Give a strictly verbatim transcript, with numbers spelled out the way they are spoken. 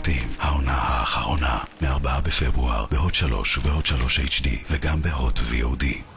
הפרטים. העונה האחרונה, מארבעה בפברואר, בהוט שלוש ובהוט שלוש אייץ' די, וגם בהוט וי או די.